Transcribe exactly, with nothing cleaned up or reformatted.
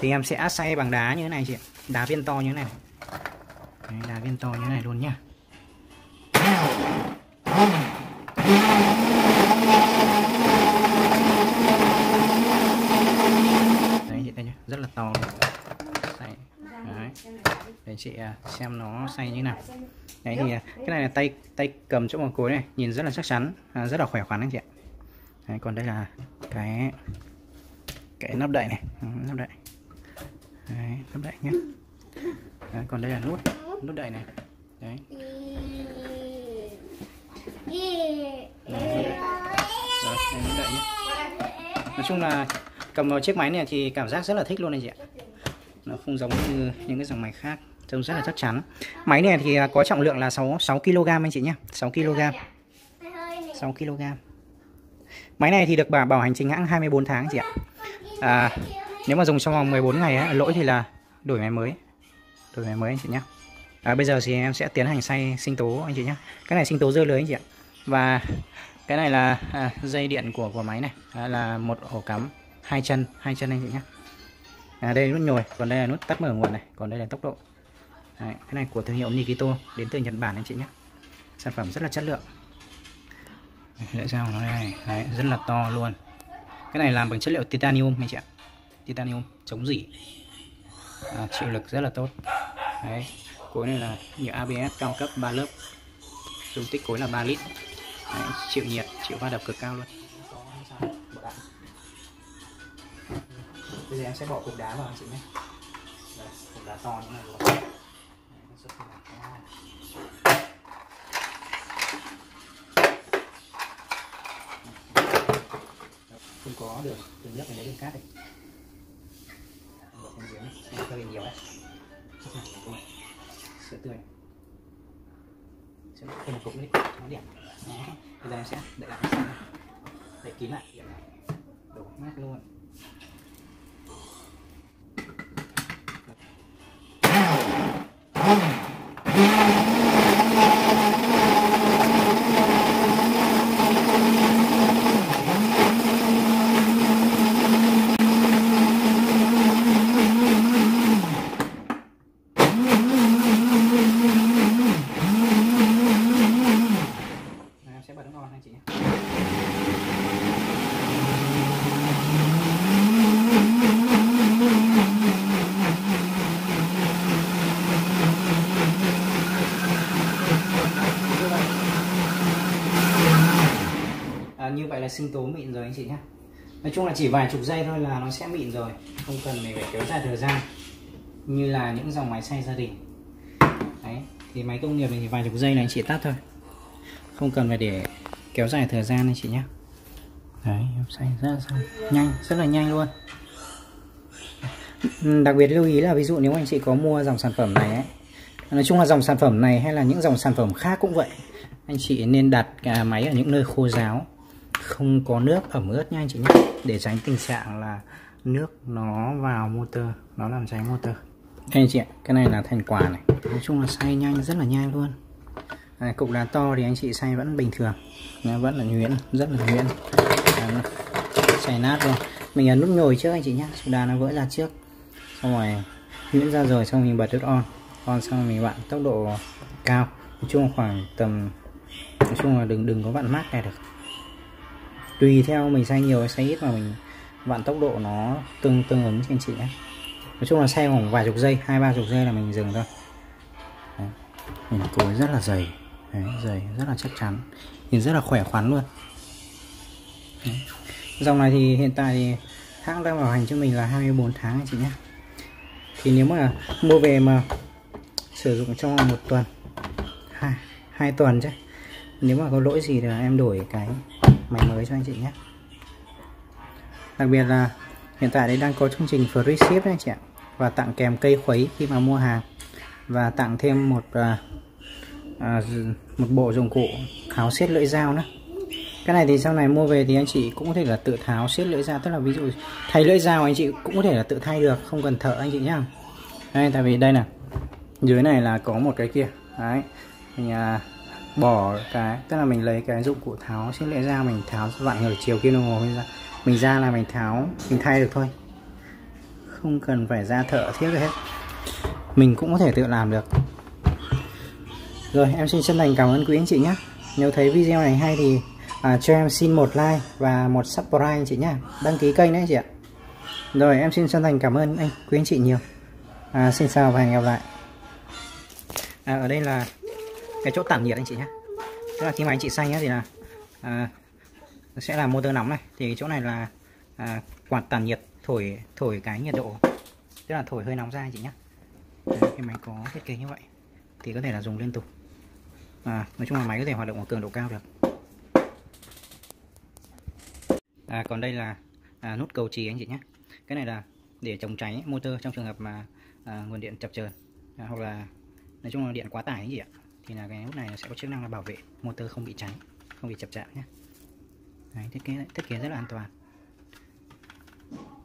thì em sẽ xay bằng đá như thế này chị ạ. Đá viên to như thế này. Đấy, đá viên to như thế này luôn nhá. Đấy chị đây nhá, rất là to luôn. Xay. Đấy. Để chị xem nó xay như thế nào. Đấy thì cái này là tay tay cầm chỗ bằng cối này, nhìn rất là chắc chắn, rất là khỏe khoắn anh chị ạ. Đấy, còn đây là cái cái nắp đậy này, nắp đậy. Đấy, nắp đậy nhé. Đấy, còn đây là nút nút đậy này. Đấy. Đấy, nút đậy nhé. Nói chung là cầm vào chiếc máy này thì cảm giác rất là thích luôn anh chị ạ. Nó không giống như những cái dòng máy khác, trông rất là chắc chắn. Máy này thì có trọng lượng là sáu ki lô gam anh chị nhé, sáu ki lô gam. sáu ki lô gam. Máy này thì được bảo bảo hành chính hãng hai mươi bốn tháng anh chị ạ. À, nếu mà dùng trong vòng mười bốn ngày ấy, lỗi thì là đổi máy mới. Đổi máy mới anh chị nhé. À, bây giờ thì em sẽ tiến hành xay sinh tố anh chị nhé. Cái này sinh tố dưa lưới anh chị ạ. Và cái này là à, dây điện của của máy này. À, là một ổ cắm hai chân, hai chân anh chị nhé. À, đây là nút nhồi, còn đây là nút tắt mở nguồn này, còn đây là tốc độ. Đấy, cái này của thương hiệu Nikito đến từ Nhật Bản anh chị nhé. Sản phẩm rất là chất lượng. Lưỡi dao nó đây, đấy, rất là to luôn. Cái này làm bằng chất liệu titanium anh chị ạ. Titanium chống rỉ, à, chịu lực rất là tốt. Đấy, cối này là nhựa a bê ét cao cấp ba lớp, dung tích cối là ba lít. Đấy, chịu nhiệt, chịu va đập cực cao luôn. Bây giờ em sẽ bỏ cục đá vào anh chị nhé. Đây, cục đá to như này luôn. Đấy, không có đường đường nhấp này lấy đường cát đây. Bên dưới này, hơi nhiều đấy. Sữa tươi. Sẽ thêm một cục nữa nó đẹp. Bây giờ em sẽ đậy lại cái đậy kín lại, đổ mát luôn. Như vậy là sinh tố mịn rồi anh chị nhé. Nói chung là chỉ vài chục giây thôi là nó sẽ mịn rồi, không cần mình phải kéo dài thời gian như là những dòng máy xay gia đình. Đấy, thì máy công nghiệp này thì vài chục giây là anh chị tắt thôi, không cần phải để kéo dài thời gian anh chị nhé. Đấy, em xay rất là xong, nhanh, rất là nhanh luôn. Đặc biệt lưu ý là ví dụ nếu anh chị có mua dòng sản phẩm này ấy, nói chung là dòng sản phẩm này hay là những dòng sản phẩm khác cũng vậy, anh chị nên đặt cái máy ở những nơi khô ráo, không có nước ẩm ướt nha anh chị nhé, để tránh tình trạng là nước nó vào motor, nó làm cháy motor. Đây anh chị ạ, cái này là thành quả này, nói chung là xay nhanh, rất là nhanh luôn. À, cục đá to thì anh chị xay vẫn bình thường, nó vẫn là nhuyễn, rất là nhuyễn, à, xay nát luôn. Mình ấn nút nhồi trước anh chị nhé, đá nó vỡ ra trước, xong rồi nhuyễn ra rồi, xong mình bật nút on, on xong rồi mình vặn tốc độ cao, nói chung là khoảng tầm, nói chung là đừng đừng có vặn mát này được. Tùy theo mình xay nhiều hay xay ít mà mình vặn tốc độ nó tương tương ứng cho anh chị nhé. Nói chung là xay khoảng vài chục giây, hai ba chục giây là mình dừng thôi. Đấy. Mình cối rất là dày. Đấy, dày rất là chắc chắn, nhìn rất là khỏe khoắn luôn. Đấy. Dòng này thì hiện tại thì hãng đang bảo hành cho mình là hai mươi bốn tháng anh chị nhé. Thì nếu mà mua về mà sử dụng trong một tuần, hai, hai tuần chứ, nếu mà có lỗi gì thì em đổi cái máy mới cho anh chị nhé. Đặc biệt là hiện tại đấy đang có chương trình free ship đấy anh chị ạ, và tặng kèm cây khuấy khi mà mua hàng, và tặng thêm một à, à, một bộ dụng cụ tháo siết lưỡi dao nữa. Cái này thì sau này mua về thì anh chị cũng có thể là tự tháo siết lưỡi dao, tức là ví dụ thay lưỡi dao anh chị cũng có thể là tự thay được, không cần thợ anh chị nhá. Đây, tại vì đây nè, dưới này là có một cái kia đấy, mình à, bỏ cái, tức là mình lấy cái dụng cụ tháo siết lưỡi dao, mình tháo vặn ngược chiều kim đồng hồ mình ra, mình ra là mình tháo, mình thay được thôi, không cần phải ra thợ thiết hết, mình cũng có thể tự làm được. Rồi, em xin chân thành cảm ơn quý anh chị nhé. Nếu thấy video này hay thì à, cho em xin một like và một subscribe anh chị nhé, đăng ký kênh đấy anh chị ạ. Rồi, em xin chân thành cảm ơn anh quý anh chị nhiều. à, Xin chào và hẹn gặp lại. à, Ở đây là cái chỗ tản nhiệt anh chị nhé. Tức là khi mà anh chị xay nhé thì là à, sẽ là motor nóng này, thì cái chỗ này là à, quạt tản nhiệt thổi thổi cái nhiệt độ, tức là thổi hơi nóng ra anh chị nhé. Đấy, cái máy có thiết kế như vậy thì có thể là dùng liên tục. À, nói chung là máy có thể hoạt động ở cường độ cao được. À, còn đây là à, nút cầu trì anh chị nhé. Cái này là để chống cháy motor trong trường hợp mà à, nguồn điện chập chờn à, hoặc là nói chung là điện quá tải anh chị ạ, thì là cái nút này sẽ có chức năng là bảo vệ motor không bị cháy, không bị chập chạm nhé. Đấy, thiết kế thiết kế rất là an toàn.